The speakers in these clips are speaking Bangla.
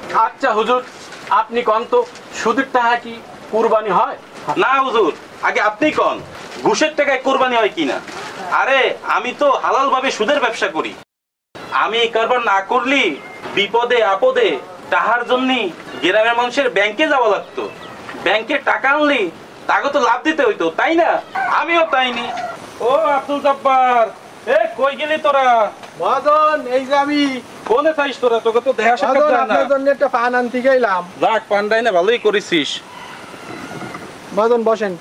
আচ্ছা হুজুর, আপনি কন তো সুদের টাকা কি কুরবানি হয়? না হুজুর, আগে আপনি কন ঘুষের টাকায় কুরবানি হয় কিনা। আরে আমি তো হালাল ভাবে সুদের ব্যবসা করি। আমি এই কারবার না করলি বিপদে আপদে টাকার জন্য গ্রামের মানুষের ব্যাংকে যাওয়া লাগতো। ব্যাংকে টাকা আনলি তাকে তো লাভ দিতে হইতো, তাই না? আমিও তাইনি। ও আব্দুল জব্বার, এ কই গেলি তোরা? মহাজন, এই যে আমি কোনে চাইস তোরা? তোকে তো দেখা সাক্ষাৎ যায় না। আপনার জন্য একটা পান আনতে গেলাম। যাক, পান্ডাই না, ভালোই করেছিস। মহাজন বসেন।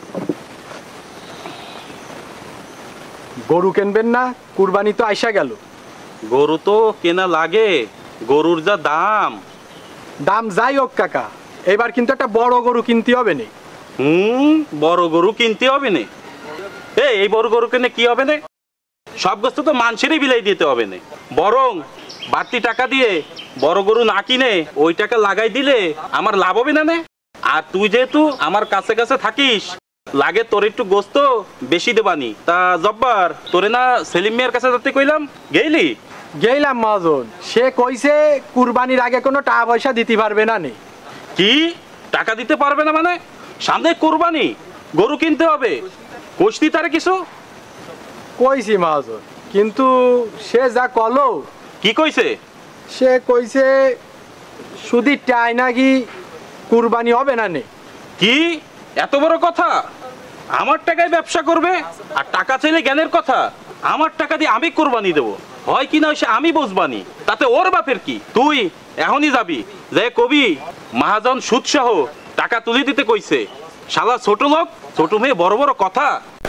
গরু কিনবেন না? কুরবানি তো আইসা গেল। গরু তো কেনা লাগে, গরুর যা দাম। দাম যাই হোক কাকা, এবার কিন্তু একটা বড় গরু কিনতে হবে না। বড় গরু কিনতে হবে না? এই বড় গরু কিনে কি হবে না? সব গোস্ত তো মানুষেরই বিলাই দিতে হবে না, বরং বাড়তি টাকা দিয়ে বড় গরু না কিনে ওই টাকা লাগাই দিলে আমার লাভ হবে না। আর তুই যেহেতু আমার কাছে কাছে থাকিস, লাগে তোর একটু গোস্ত বেশি দেবানি। তা জব্বার, তোরে না সেলিম মিয়ার কাছে যাতে কইলাম, গেইলি? গেলাম মহাজন, সে কইছে কুরবানির আগে কোনো টাকা পয়সা দিতে পারবে না। নে কি টাকা দিতে পারবে না মানে? সামনে কুরবানি, গরু কিনতে হবে, কইছি তারে কিছু? কইছি মহাজন, কিন্তু সে যা কলো। কি কইছে? সে কইছে সুদির টাই নাকি কুরবানি হবে না। নে কি এত বড় কথা? আমার টাকায় ব্যবসা করবে আর টাকা চাইলে জ্ঞানের কথা? আমার টাকা দিয়ে আমি কুরবানি দেবো, হয় কিনা সে আমি বুঝবানি, তাতে ওর বাপের কি? তুই এখনই যাবি, যে কবি মহাজন সুদ সহ টাকা তুলে দিতে কইছে। শালা ছোট লোক, ছোট মেয়ে বড় বড় কথা।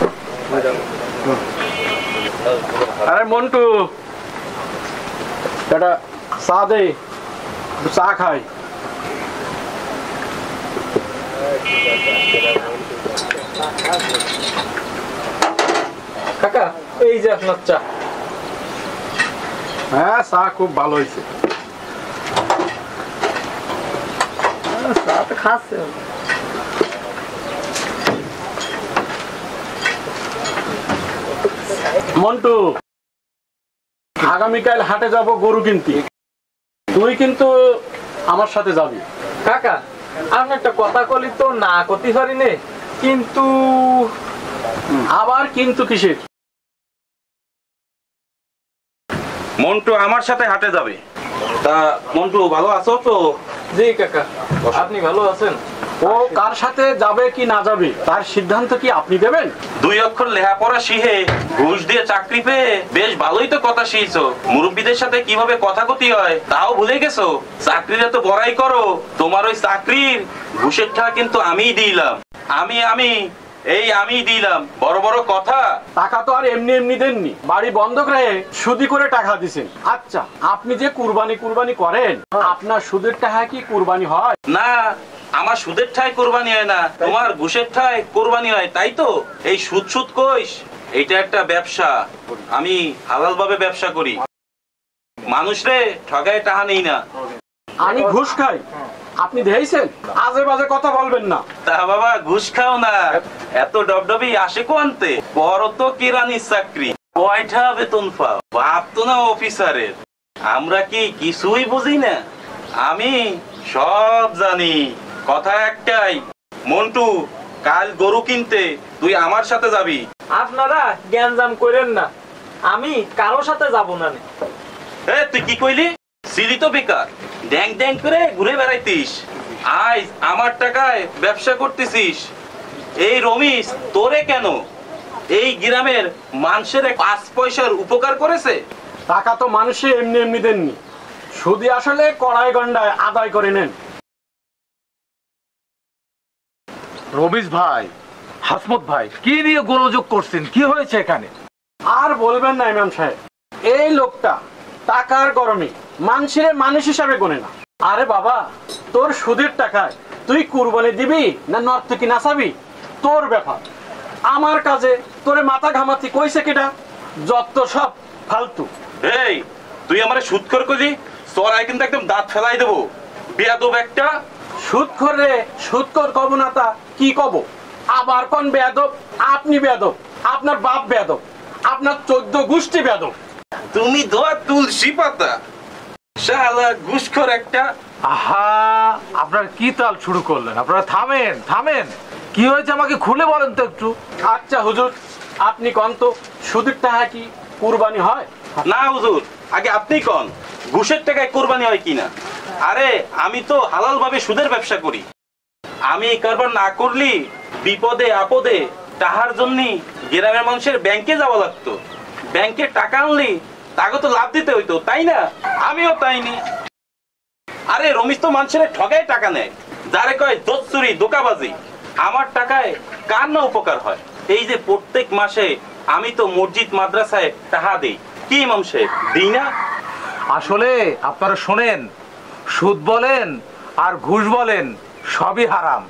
আরে মন্টু, এটা চা দে, চা খাই। কাকা, এই যে আপনার চা। হ্যাঁ, চা খুব ভালো হয়েছে। চা তো খাচ্ছে। মন্টু, আগামীকাল হাটে যাব গরু কিনতে, তুই কিন্তু আমার সাথে যাবি। কাকা, আমি একটা কথা কলি তো না করতে পারি নে, কিন্তু আবার কিন্তু কিসের? মন্টু আমার সাথে হাটে যাবে। তা মন্টু ভালো আছো তো? জি কাকা, আপনি ভালো আছেন? ও কার সাথে যাবে কি না যাবে তার সিদ্ধান্ত কি আপনি দেবেন? দুই অক্ষর লেখাপড়া শিখে ঘুষ দিয়ে চাকরি পেয়ে বেশ ভালোই তো কথা শিখছো। মুরব্বীদের সাথে কিভাবে কথা কথি হয় তাও ভুলে গেছো। চাকরির এত বড়াই করো, তোমার ওই চাকরির ঘুষের টাকা কিন্তু আমিই দিলাম। আমি দিলাম। বড় বড় কথা। টাকা তো আর এমনি এমনি দেননি, বাড়ি বন্ধক রেখে সুদি করে টাকা দিছেন। আচ্ছা, আপনি যে কুরবানি করেন, আপনার সুদের টাকা কি কুরবানি হয়? না, আমার সুদের ঠায় কোরবানি হয় না, তোমার ঘুষের ঠায় কোরবানি হয়, তাই তো? এই সুদ কইস, এটা একটা ব্যবসা। আমি হালাল ভাবে ব্যবসা করি, মানুষরে ঠগায় টাকা নেই না। আমি ঘুষ খাই? আপনি দেখেছেন? আজে বাজে কথা বলবেন না। তা বাবা, ঘুষ খাও না, এত ডবডবি আসে কোনতে? বড় তো কেরানির চাকরি, কয়টা বেতন পাও? বাপ তো না অফিসারের। আমরা কি কিছুই বুঝি না? আমি সব জানি। কথা একটাই, মন্টু, কাল গরু কিনতে তুই আমার সাথে যাবি। আপনারা জ্ঞানজাম করেন না, আমি কারোর সাথে যাব না। তুই কি কইলি? সিলি তো বেকার, ড্যাং ড্যাং করে ঘুরে বেড়াইতিস, আজ আমার টাকায় ব্যবসা করতেছিস। এই রমেশ তোরে কেন এই গ্রামের মানুষের 5 পয়সার উপকার করেছে? টাকা তো মানুষে এমনি এমনি দেননি, সুদি আসলে কড়াই গন্ডায় আদায় করে নেন। রমেশ ভাই, হাসমত ভাই, কি নিয়ে গোলযোগ করছেন? কি হয়েছে এখানে? আর বলবেন না ইমাম সাহেব, এই লোকটা টাকার গরমে মানুষের মানুষ হিসাবে গোনে না। আরে বাবা, তোর সুদের টাকায় তুই কুরবানি দিবি না নর্তকি নাচাবি তোর ব্যাপার। আমার কাজে তোরে মাথা ঘামাতি কইছে কেটা? যত সব ফালতু। এই তুই আমারে সুদখোর কইলি, সরাই কিন্তু একদম দাঁত ফেলাই দেবো। বেয়াদব একটা। সুদখোর রে, সুদখোর কব না তা কি কব? আবার কোন বেয়াদব? আপনি বেয়াদব, আপনার বাপ বেয়াদব, আপনার 14 গোষ্ঠী বেয়াদব। তুমি দোয়া তুলসী পাতা, শালা ঘুষখোর একটা। আহা, আপনারা কি তাল শুরু করলেন? আপনারা থামেন থামেন, কি হয়েছে আমাকে খুলে বলেন তো একটু। আচ্ছা হুজুর, আপনি কন তো সুদের টাকা কি কুরবানি হয়? না হুজুর, আগে আপনি কন ঘুষের টাকায় কোরবানি হয় কিনা। আরে আমি তো হালাল ভাবে সুদের ব্যবসা করি। আমি এই কারবার না করলি বিপদে আপদে টাকার জন্য গ্রামের মানুষের ব্যাংকে যাওয়া লাগতো। ব্যাংকে টাকা আনলি তাকে তো লাভ দিতে হইতো, তাই না? আমিও তাইনি। আরে রমিস তো মানুষের ঠগায় টাকা নেয়, যারে কয় দোচুরি দোকাবাজি। আমার টাকায় কার না উপকার হয়। এই যে প্রত্যেক মাসে আমি তো মসজিদ মাদ্রাসায় টাকা দিই, কি ইমাম সাহেব দিই না? আসলে আপনারা শোনেন, সুদ বলেন আর ঘুষ বলেন সবই হারাম।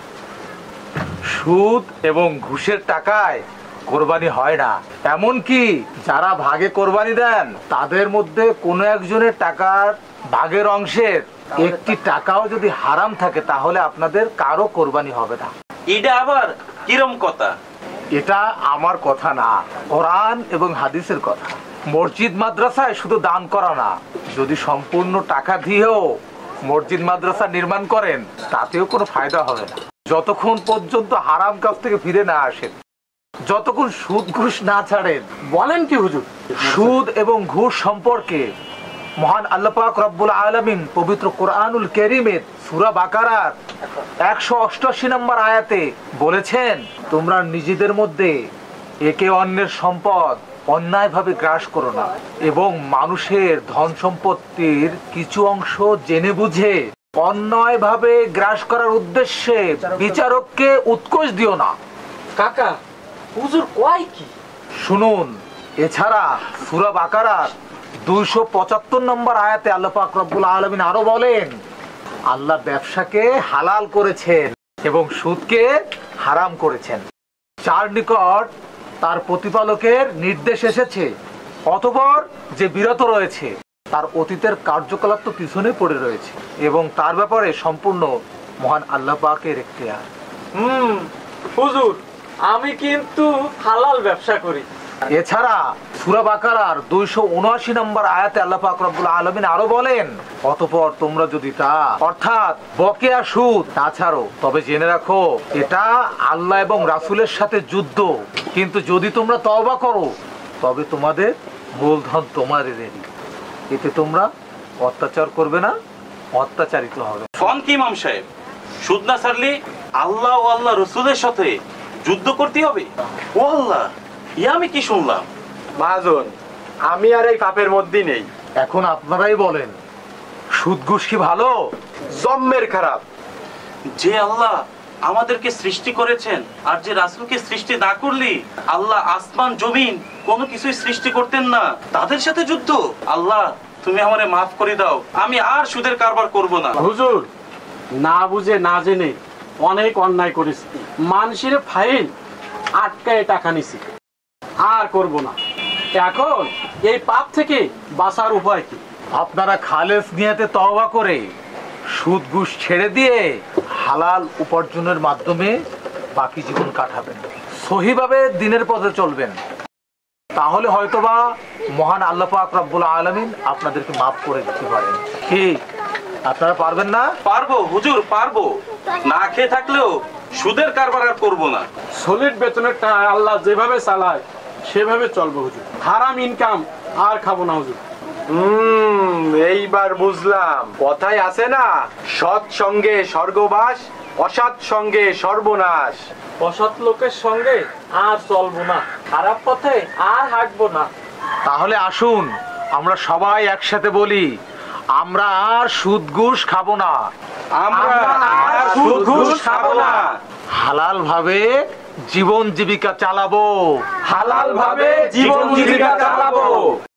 সুদ এবং ঘুষের টাকায় কোরবানি হয় না। এমনকি যারা ভাগে কোরবানি দেন তাদের মধ্যে কোনো একজনের টাকার ভাগের অংশের একটি টাকাও যদি হারাম থাকে তাহলে আপনাদের কারো কোরবানি হবে না। এটা আবার কিরম কথা? এটা আমার কথা না, কোরআন এবং হাদিসের কথা। মসজিদ মাদ্রাসায় শুধু দান করা না, যদি সম্পূর্ণ টাকা দিয়েও মসজিদ মাদ্রাসা নির্মাণ করেন তাতেও কোনো ফায়দা হবে না যতক্ষণ পর্যন্ত হারাম কাজ থেকে ফিরে না আসেন, যতক্ষণ সুদ ঘুষ না ছাড়েন। বলেন কি হুজুর? সুদ এবং ঘুষ সম্পর্কে মহান আল্লাহ পাক রব্বুল আলামিন পবিত্র কোরআনুল কারীমের সূরা বাকারার 188 নম্বর আয়াতে বলেছেন, তোমরা নিজেদের মধ্যে একে অন্যের সম্পদ অন্যায়ভাবে গ্রাস করো না এবং মানুষের ধন সম্পত্তির কিছু অংশ জেনে বুঝে অন্যায়ভাবে গ্রাস করার উদ্দেশ্যে বিচারককে উৎকোচ দিও না। কাকা, হুজুর কয় কি? শুনুন, এছাড়া সূরা বাকারার 275 নম্বর আয়াতে আল্লাহ পাক রব্বুল আলামিন আরো বলেন, আল্লাহ ব্যবসাকে হালাল করেছেন এবং সুদকে হারাম করেছেন। যার নিকট তার প্রতিপালকের নির্দেশ এসেছে অতঃপর যে বিরত রয়েছে তার অতীতের কার্যকলাপ তো পিছনে পড়ে রয়েছে এবং তার ব্যাপারে সম্পূর্ণ মহান আল্লাহ পাকের এখতিয়ার। হুজুর, আমি কিন্তু হালাল ব্যবসা করি। এছাড়া সূরা বাকারার 279 নম্বর আয়াতে আল্লাহ পাক রব্বুল আলামিন আরো বলেন, অতঃপর তোমরা যদি তা অর্থাৎ বকেয়া সুদ না ছাড়ো তবে জেনে রাখো এটা আল্লাহ এবং রাসূলের সাথে যুদ্ধ, কিন্তু যদি তোমরা তওবা করো তবে তোমাদের মূলধন তোমাদেরই, এতে তোমরা অত্যাচার করবে না, অত্যাচারিত হবে। ফোন কি ইমাম সাহেব, সুদ না ছাড়লে আল্লাহ ও আল্লাহ রসুলের সাথে যুদ্ধ করতে হবে? ও আল্লাহ, ইয়া আমি কি শুনলাম? মহাজন, আমি আর এই পাপের মধ্যে নেই। এখন আপনারাই বলেন, সুদ ঘুষ কি ভালো? জম্মের খারাপ। যে আল্লাহ আমাদেরকে সৃষ্টি করেছেন আর যে রাসূলকে সৃষ্টি না করলি আল্লাহ আসমান জমিন কোনো কিছুই সৃষ্টি করতেন না, তাদের সাথে যুদ্ধ। আল্লাহ তুমি আমারে মাফ করে দাও, আমি আর সুদের কারবার করব না। হুজুর, না বুঝে না জেনে অনেক অন্যায় করেছি, মানুষের ফাইল আটকায় টাকা নিছি, আর করব না। এখন এই পাপ থেকে বাঁচার উপায় কি? আপনারা খালেস নিয়াতে তওবা করে সুদ ঘুষ ছেড়ে দিয়ে হালাল উপার্জনের মাধ্যমে বাকি জীবন কাটাবেন, সহিভাবে দিনের পথে চলবেন, তাহলে হয়তোবা মহান আল্লাহ পাক রব্বুল আলামিন আপনাদেরকে মাফ করে দিতে পারেন। কি আপনারা পারবেন না? পারবো হুজুর, পারবো। না খেয়ে থাকলেও সুদের কারবার আর করবো না। সলিড বেতনের টাকা আল্লাহ যেভাবে চালায় সেভাবে চলবো হুজুর। হারাম ইনকাম আর খাবো না হুজুর। এইবার বুঝলাম, কথায় আছে না, সৎ সঙ্গে স্বর্গবাস, অসৎ সঙ্গে সর্বনাশ। অসৎ লোকের সঙ্গে আর চলবো না, খারাপ পথে আর হাঁটবো না। তাহলে আসুন আমরা সবাই একসাথে বলি, আমরা আর সুদ ঘুষ খাবো না, আমরা আর সুদ ঘুষ খাবো না, হালাল ভাবে জীবন জীবিকা চালাবো, হালাল ভাবে জীবন জীবিকা চালাবো।